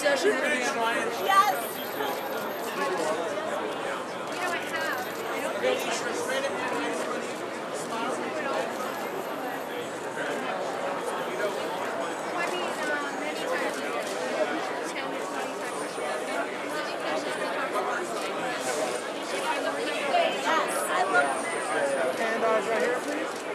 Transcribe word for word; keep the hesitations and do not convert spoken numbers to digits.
Yes. You know, I have. I don't think it's Ten dollars right here, please.